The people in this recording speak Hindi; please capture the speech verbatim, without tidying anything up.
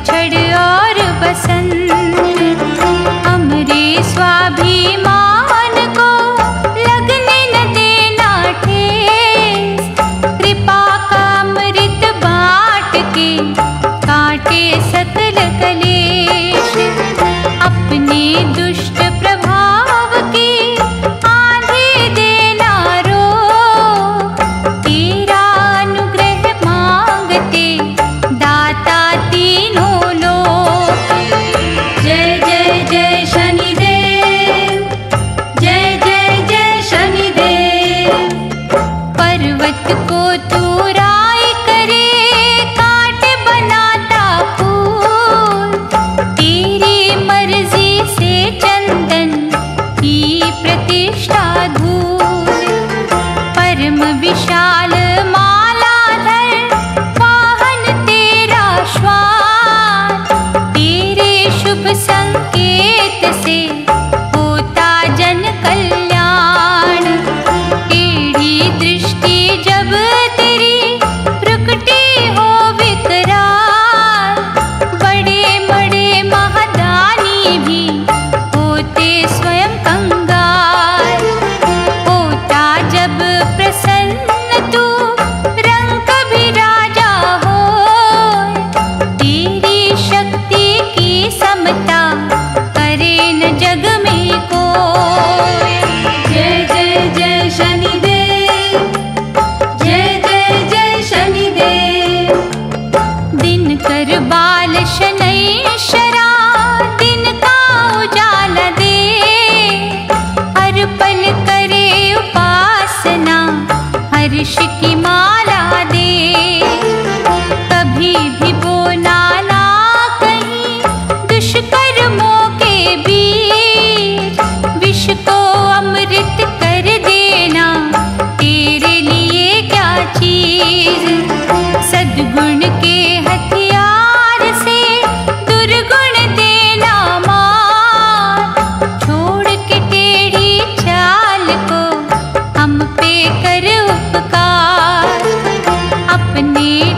छड़ और बसंत, हमरे स्वाभिमान को लगने न देना ठेस। कृपा का अमृत बाँट के काटे सकल कलेश, अपने दुष्ट प्रभाव की आंधी देना रोक। तेरा अनुग्रह मांगते दाता तीनों लोक। जय जय जय शनिदेव, जय जय जय शनिदेव। पर्वत को तू राई करे, काट बनाता फूल। तेरी मर्जी से चंदन की प्रतिष्ठा धूल। परम विशाल मालाधर वाहन तेरा श्वान, तेरे शुभ संकेत से होता जन कल्याण। टेढ़ी दृष्टि जब तेरी प्रकटी हो विकराल, बड़े बड़े महादानी भी होते स्वयं कंगाल। होता जब प्रसन्न तू रंग भी राजा हो, तेरी शक्ति की समता करे न जग में कोई। जय जय जय शनिदेव, जय जय जय शनिदेव। दिन कर बाल शनैश्चरा, दिन का उजाला दे। हर पल करे उपासना, हर्ष की माला दे। कभी भी बोला ना कहीं दुष्कर्मों के बीच, विष को अमृत कर देना तेरे लिए क्या चीज। सद्गुण के हथियार से दुर्गुण देना मार। छोड़ के टेढ़ी चाल को हम पे कर उपकार, अपने